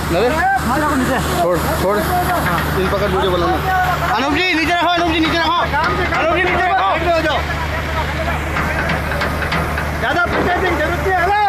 छोड़ छोड़ इन पकड़ वीडियो बनाना। अनूप जी नीचे रखो, अनूप जी नीचे रखो, अनूप जी नीचे रखो, हो जाओ। ज्यादा जरूरत नहीं है।